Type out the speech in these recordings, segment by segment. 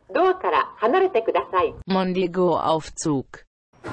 ドアから離れてください。 Mondego-Aufzug.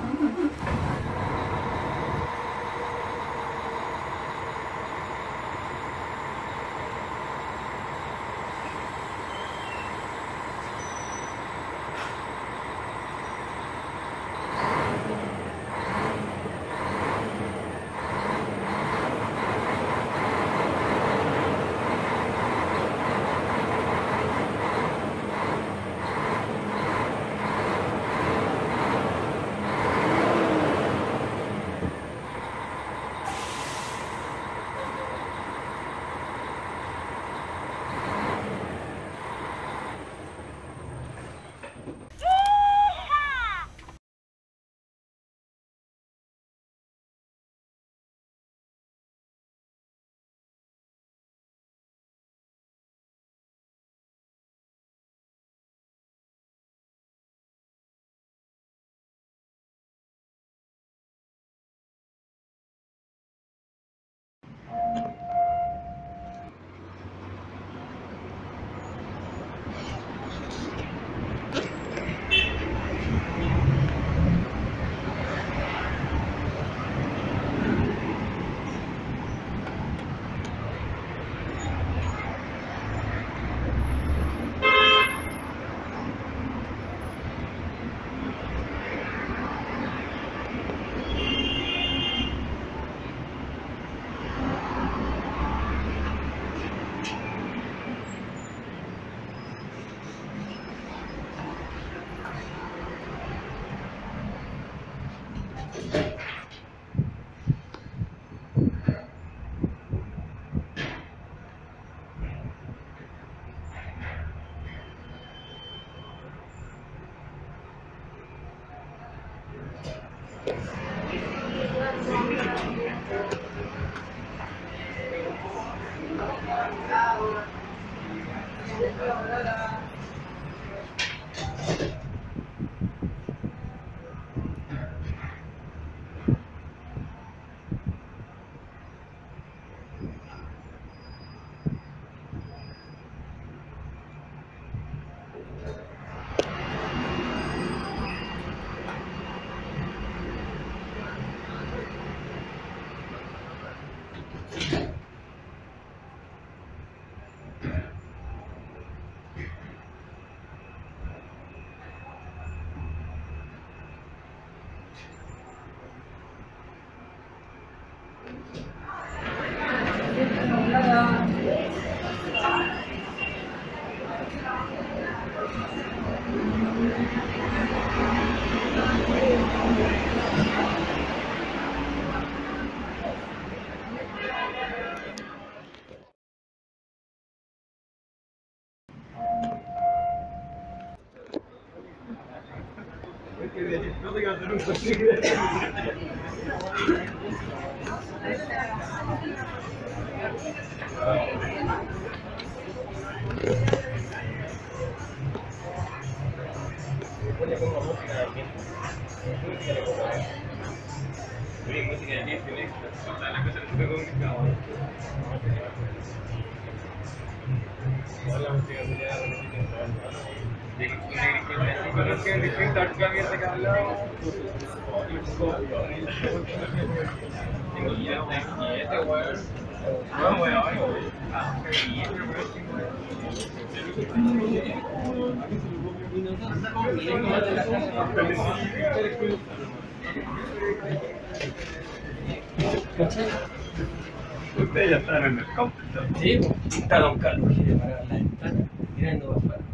Ustedes ya están en el cómputo. Sí, está Don Carlos quiere parar la ventana, mirando para afuera.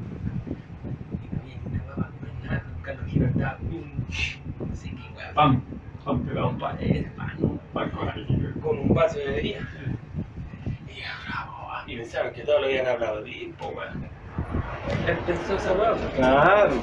Y no había ni una papa, no hay nada. Don Carlos quiere estaba así que weón. Pan, pegado un pan. Pan Con un vaso de bebida. Y yo, bravo, y pensaron que todos lo habían aplaudido, po weón. Él pensó esa weón. Claro.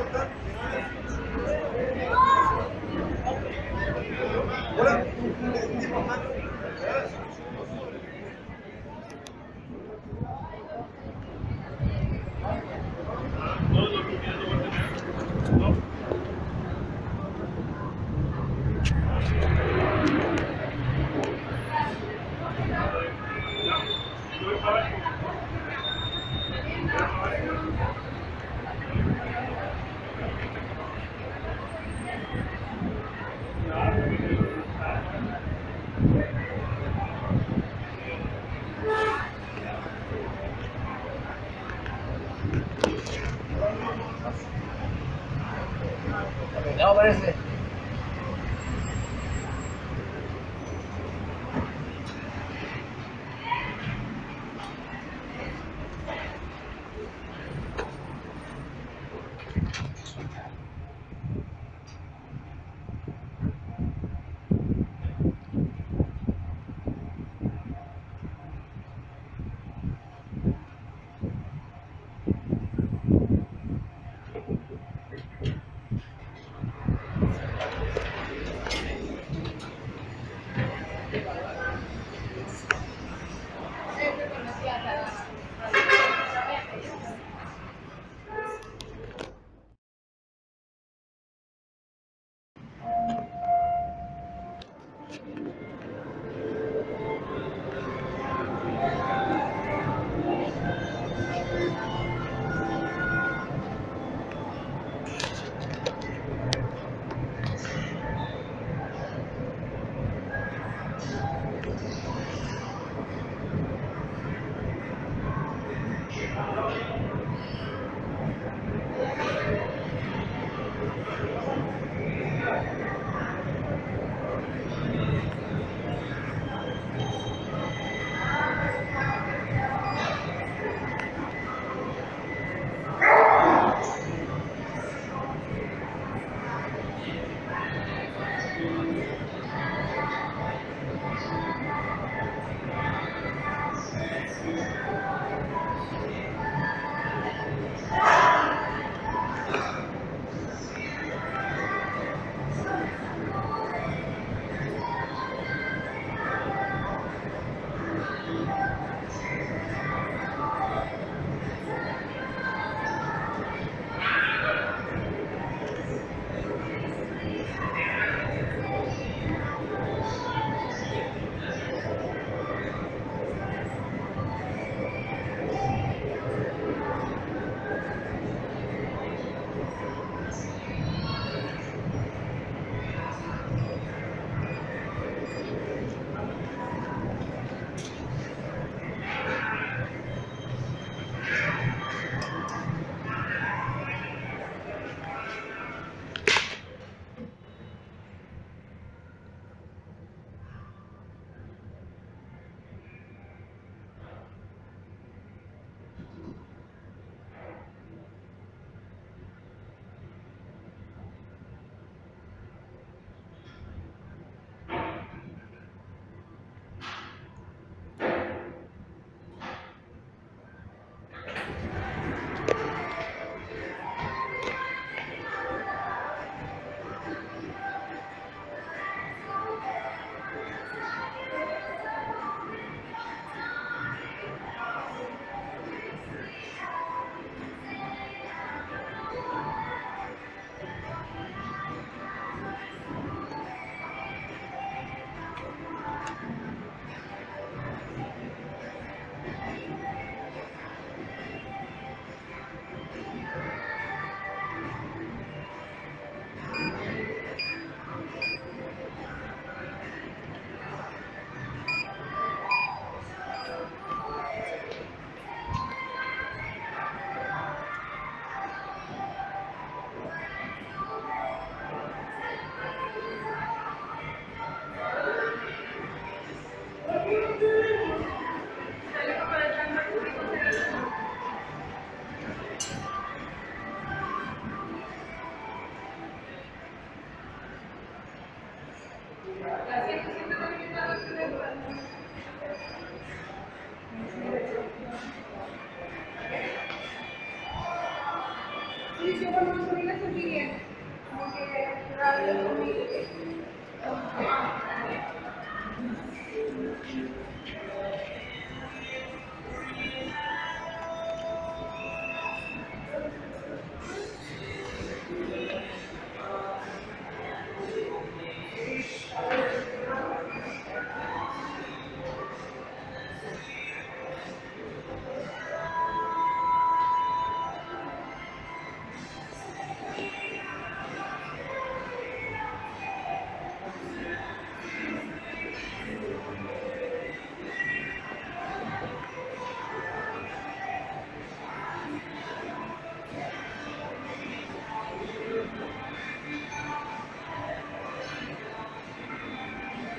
Hola. No, parece.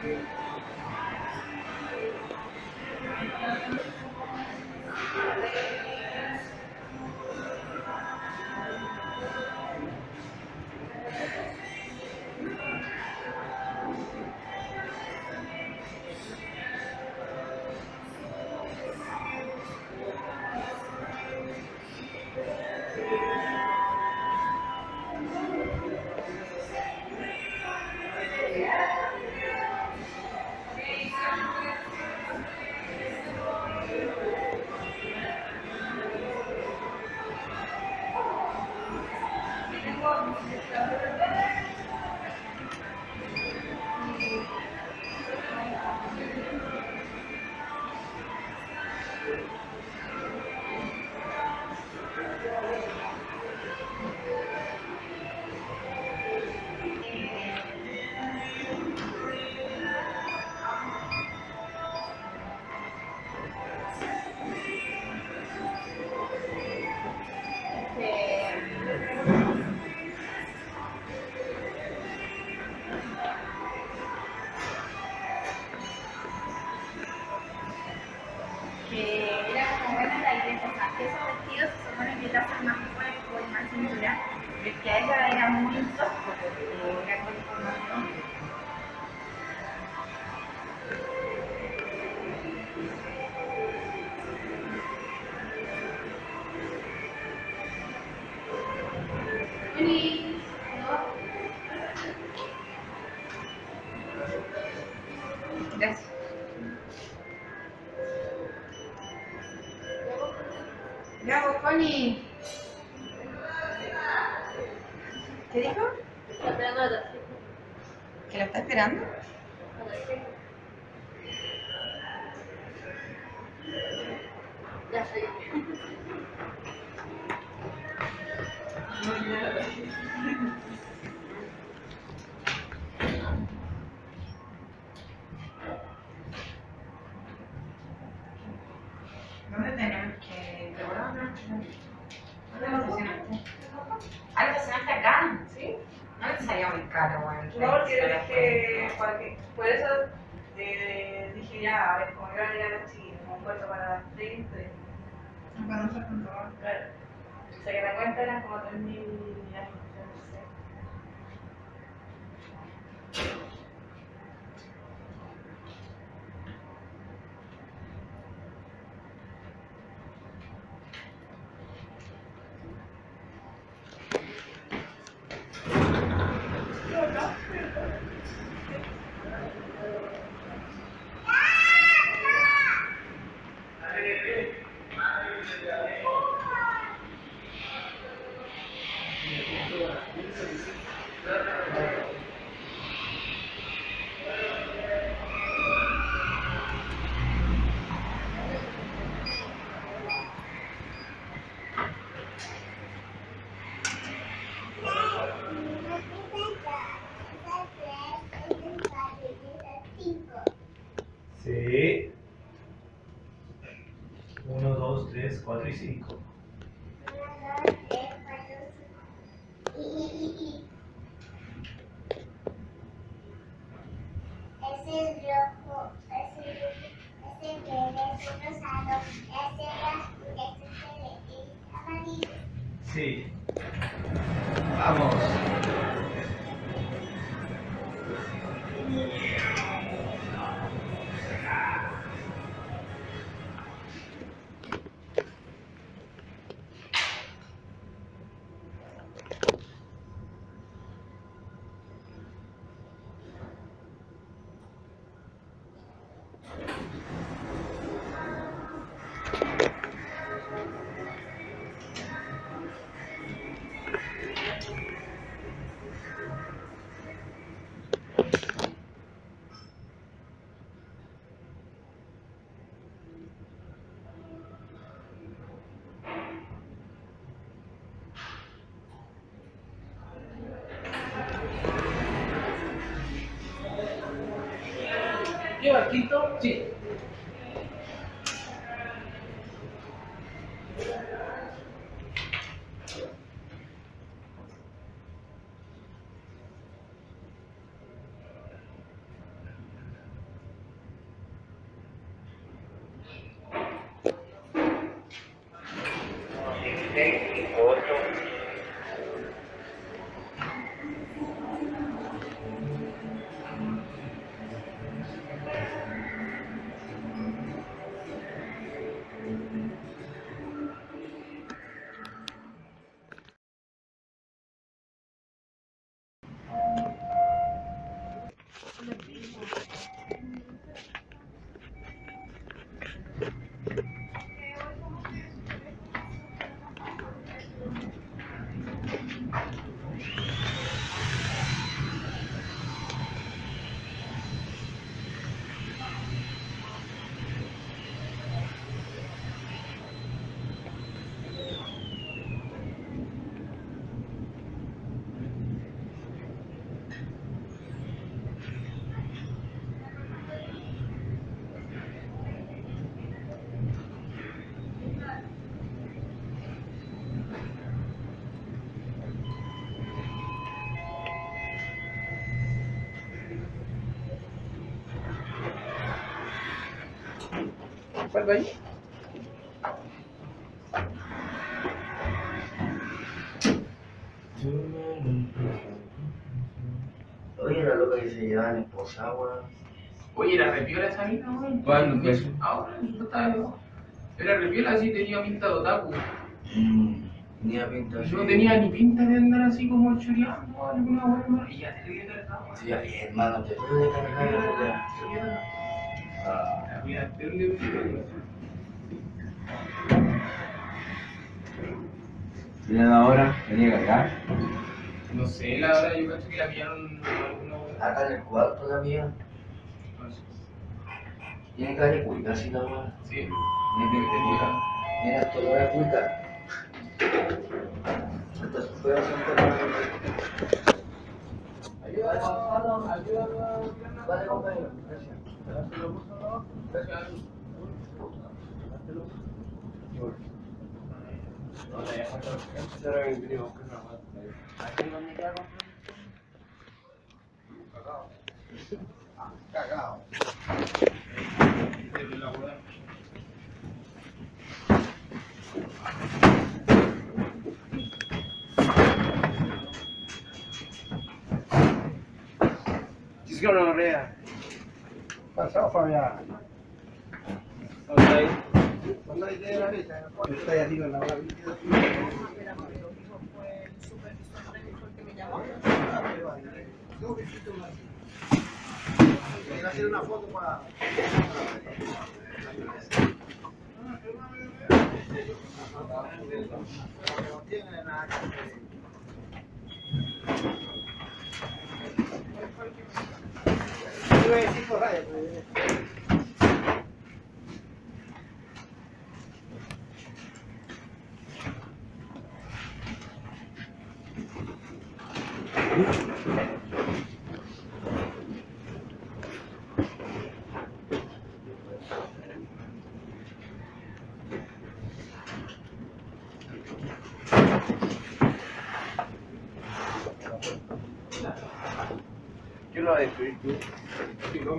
Que era como buena la idea, o sea, que esos vestidos se supone que te hacen más cuerpo y más cintura, pero que a ella era muy tosco porque era con información. Gracias. Ya, vos, Connie. ¿Qué dijo? ¿Que la está esperando? Ya soy. ¿Dónde tenemos que preparar? ¿Dónde lo estacionaste? Ah, lo estacionaste acá. ¿Sí? No te salía muy caro, bueno. No, porque dije, por eso dije ya, a ver, como iba a llegar a Chile, con un puerto para las 3, Para no ser tanto. claro. O sea que la cuenta eran como 3.000 y algo, no sé. Sí. 1, 2, 3, 4 y 5. Ese es rojo, ese es verde, ese es rosado, ese es azul, ese es amarillo. Sí. Vamos. ¿Lleva el quinto? Sí. ¿Fue al baño? Oye, era loca que se llevaban esposada, weón. Oye, era repiola esa mina, weón. ¿Cuándo fue eso? Ahora, no estaba. Era repiola, así tenía pinta de otaku. Tenía pinta así. No tenía ni pinta de andar así como choreando, alguna weón. Y ya te ríes de la weón. Sí, hermano, te puede cargar. La mía, terrible. ¿Tienen ahora? ¿Venía a cargar? No sé, la verdad, yo pensé que la pillaron alguna weón. Acá en el cuarto la mía. Tiene cara de cuica, así la weón. Sí. Tiene pinta de cuica. Tiene hasta olor a cuica. Hasta su feo se Ayúdalo, ayúdalo. Vale, compañero. Gracias. Gracias. Cagado. Pasado, Fabián. ¿Dónde hay de la letra? Estoy arriba en la hora. Quiero hacer una foto para... No tiene nada que ver. Yo voy a decir por radio, pero... ¿Quién lo va a destruir tú? Sí, no.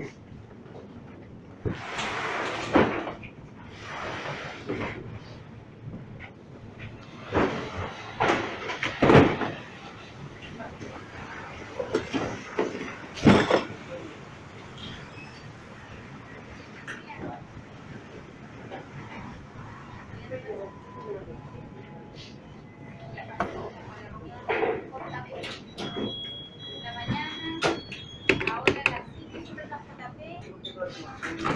La mañana, ahora a las 5 sobre la JP.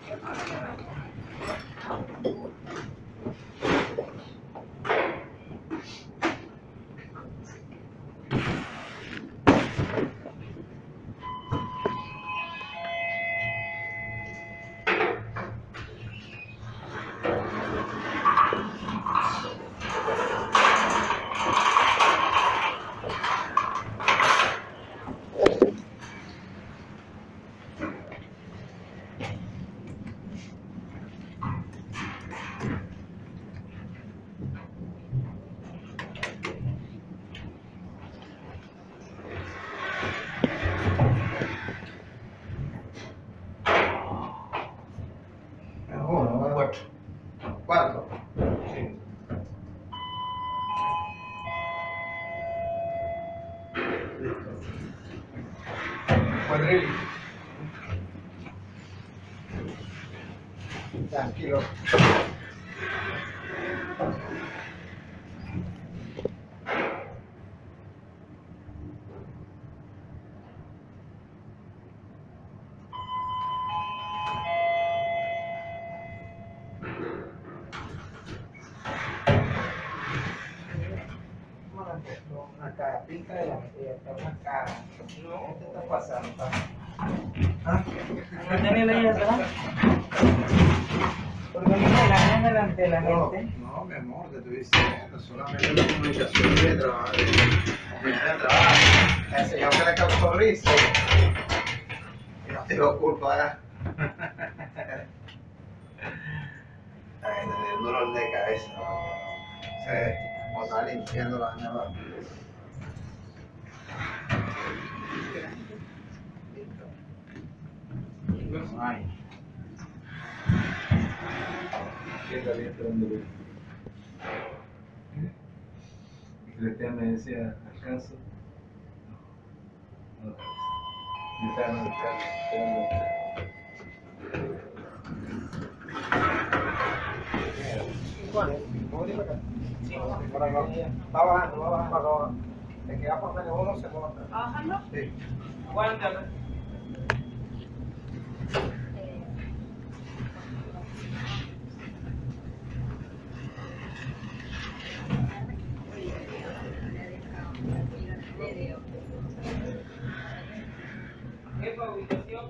Uno, cuatro. Cuatro. Sí. Listo. Cuadril. Tranquilo. Una cara, pinta de la una cara. No, ¿qué está pasando? ¿Ah? ¿No tenía la atrás? Porque no me la ven delante de la gente. No, mi amor, te estoy diciendo, solamente la comunicación de trabajo. De trabajo. El señor que le causó risa. Y no tengo culpa. Ay, me dio un dolor de cabeza. Como estaba limpiando la neva. Ay. caliente cuando ve. Y Cristian me decía, ¿alcanzo? No, no alcanzo. Yo estaba en el carro, Va bajando. De que va por medio uno se monta. ¿Va bajando? Sí. Aguántalo. Jefa, ubicación.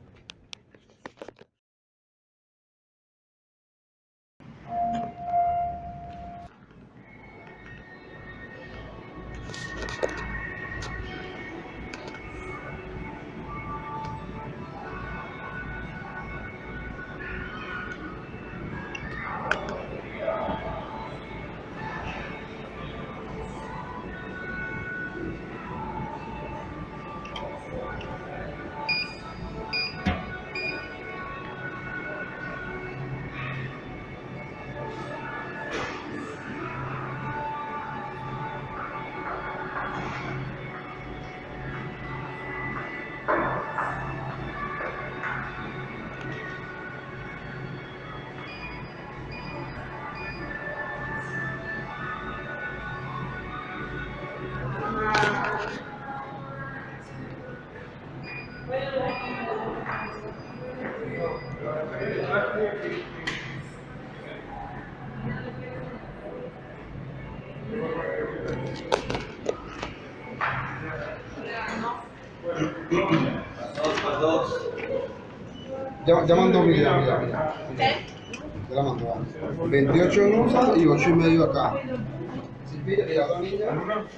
Ya mandó mi ya. Ya la mandó. 28 en USA y 8 y medio acá. Silvia, y la otra niña,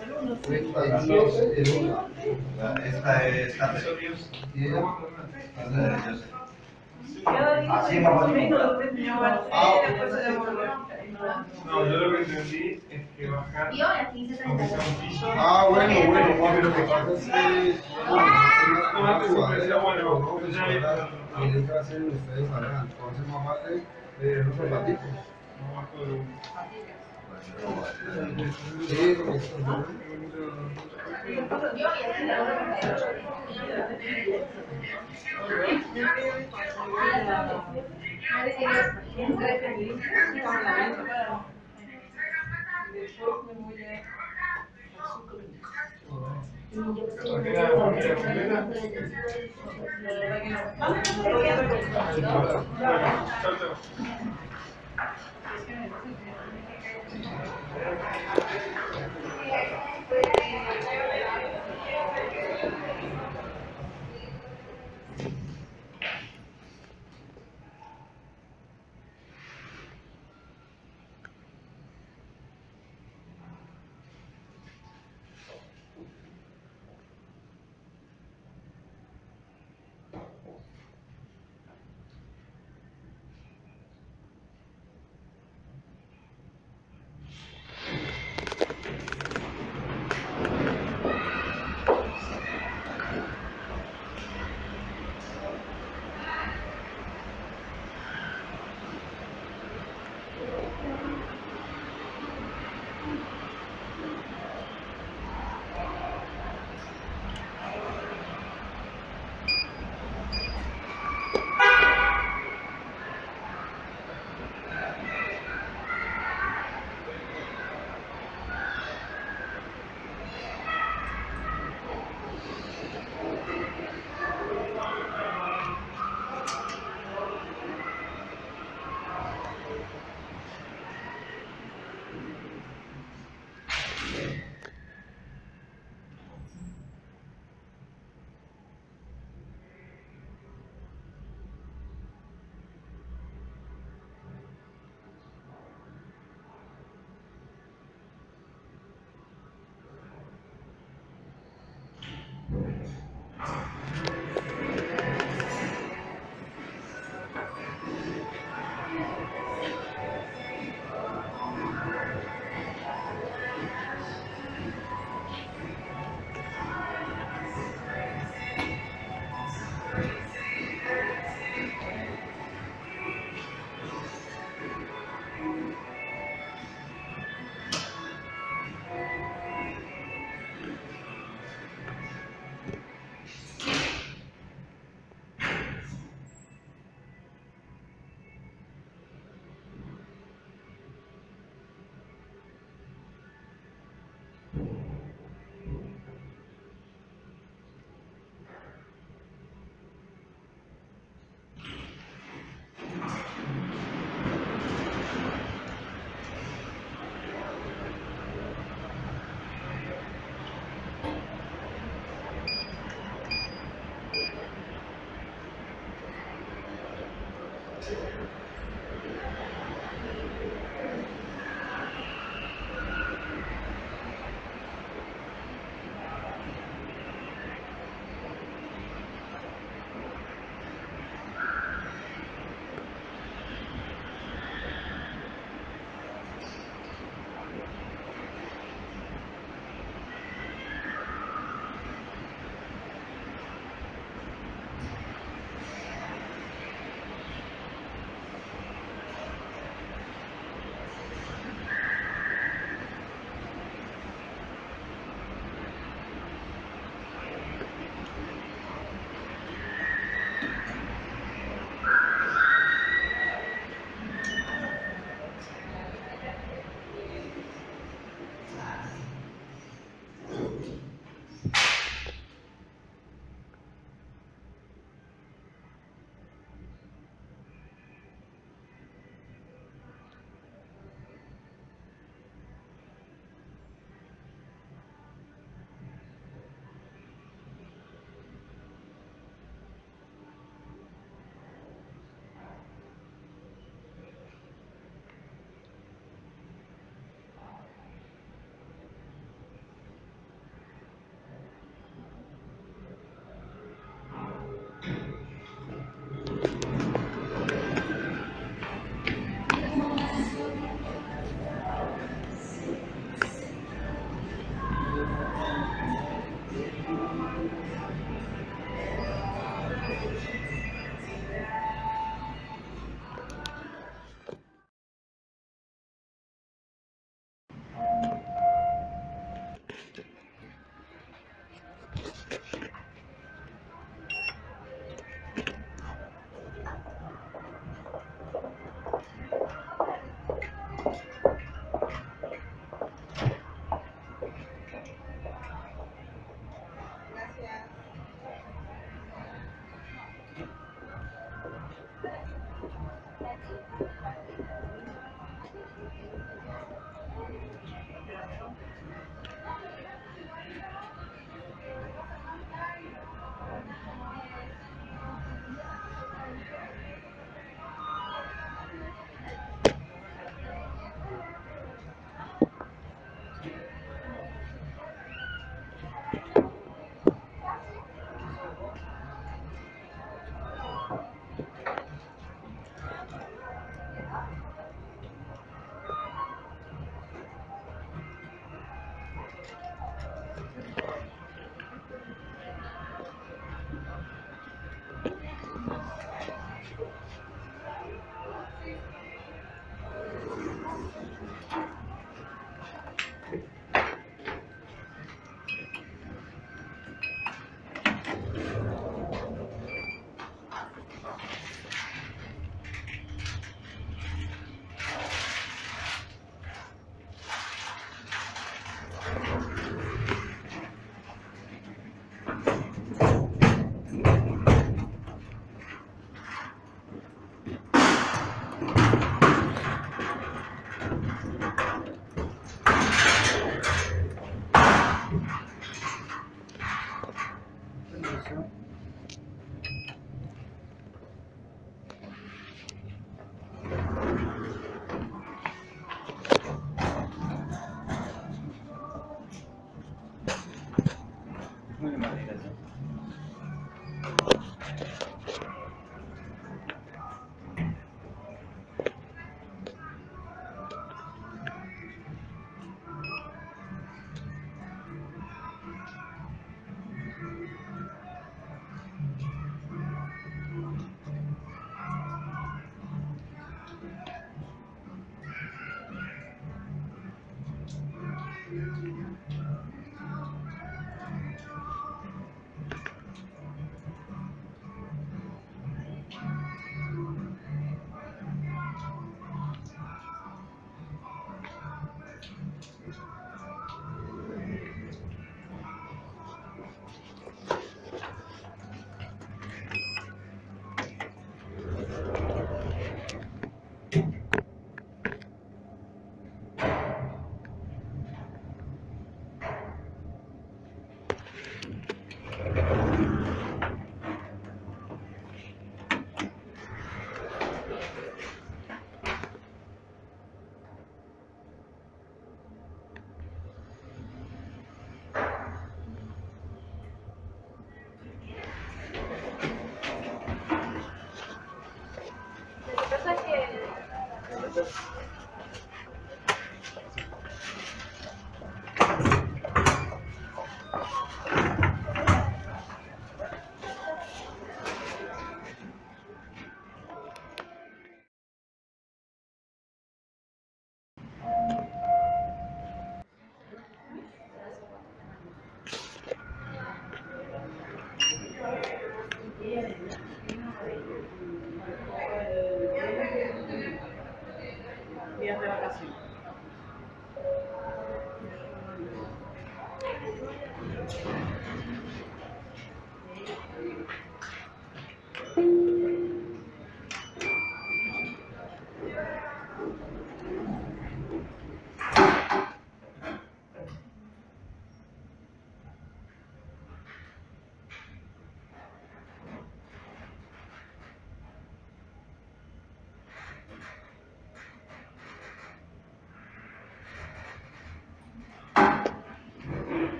37 en una. Esta es Carmen. Y ella, Así vamos. No, yo lo que entendí es que bajar. Yo a las 15:30. bueno, lo que pasa es que una sudadera, bueno, pues ahora tienen que hacer ustedes ahora, entonces más vale los zapatitos. Sí, con eso, ¿no? Yo y así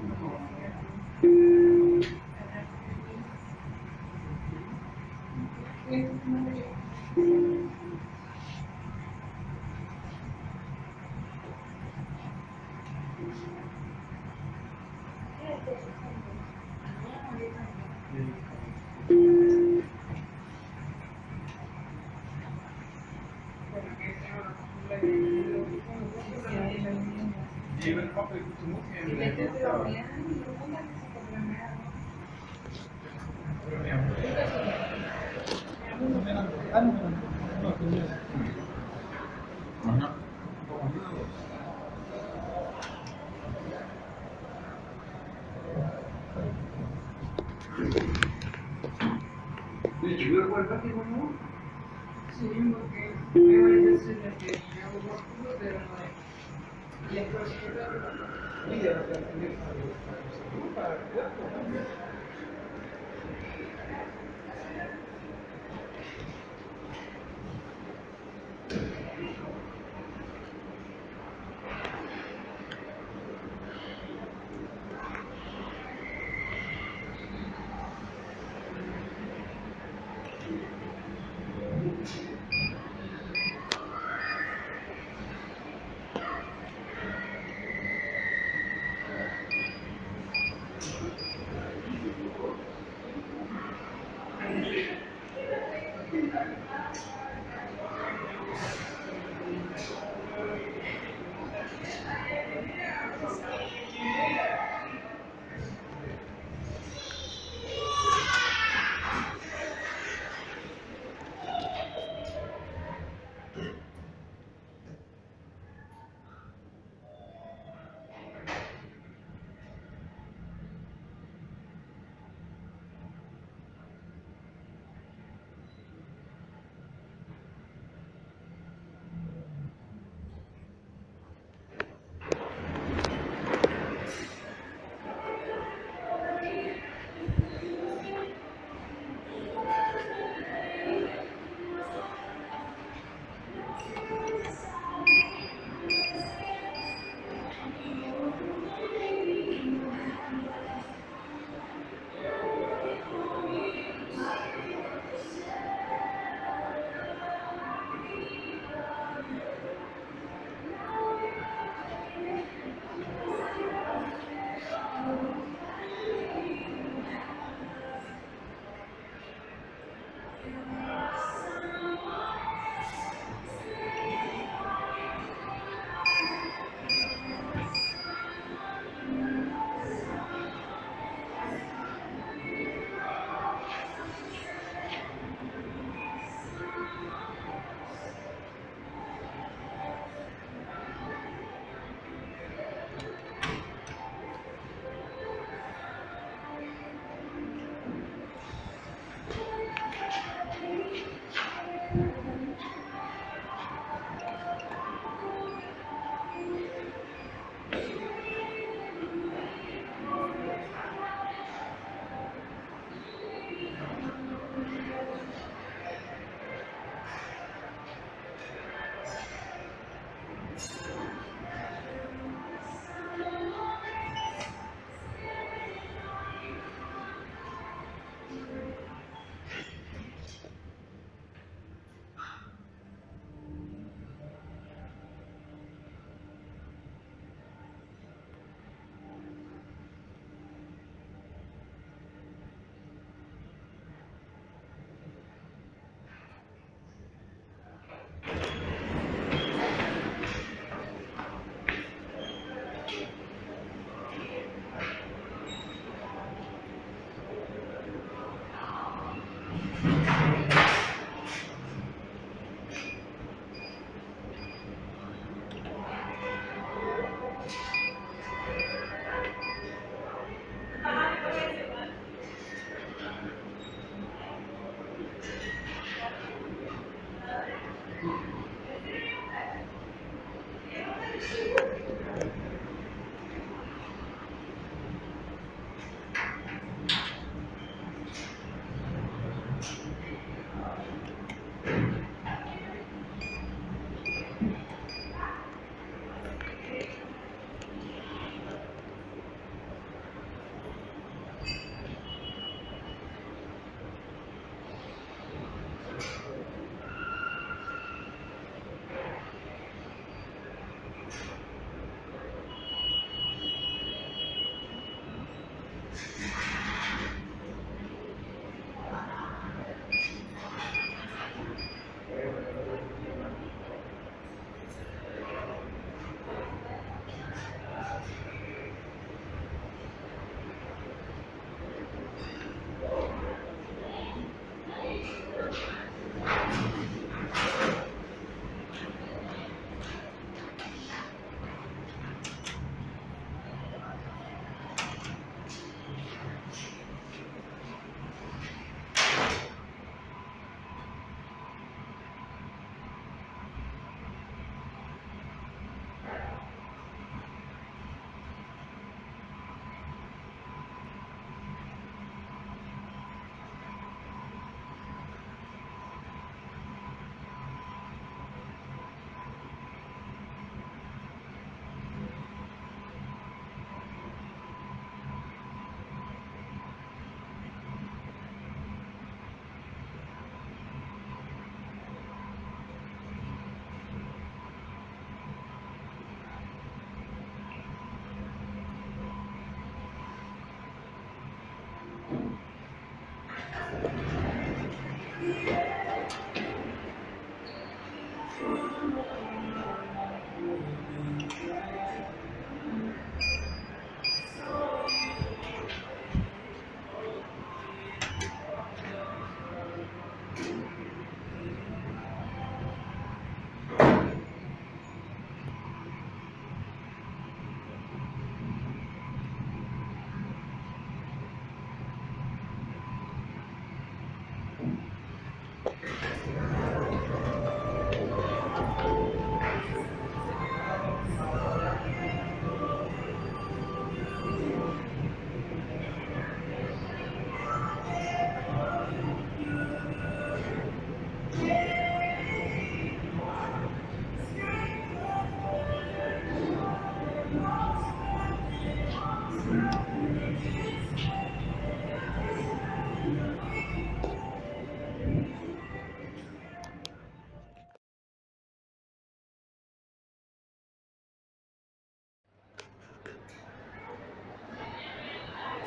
Sí, porque me voy a decir que me hago más cosas, pero no. Y entonces,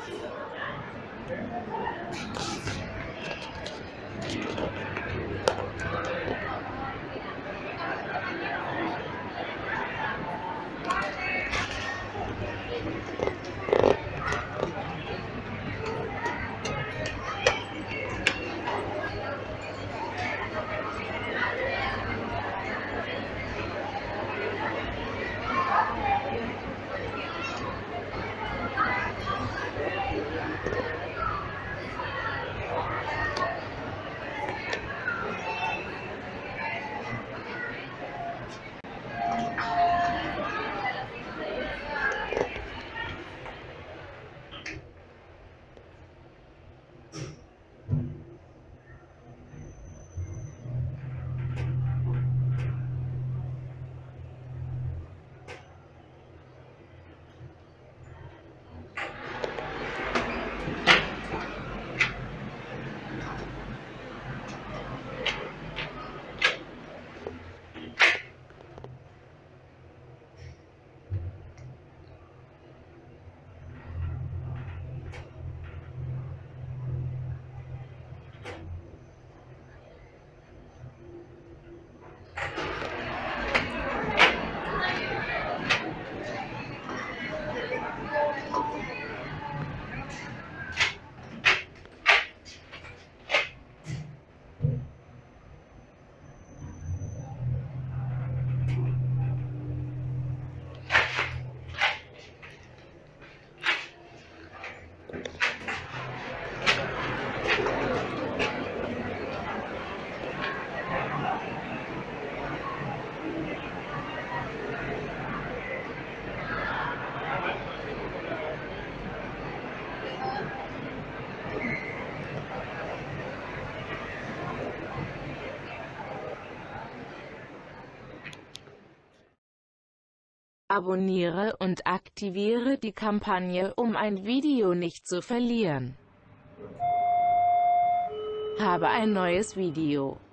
Abonniere und aktiviere die Kampagne, um ein Video nicht zu verlieren. Habe ein neues Video.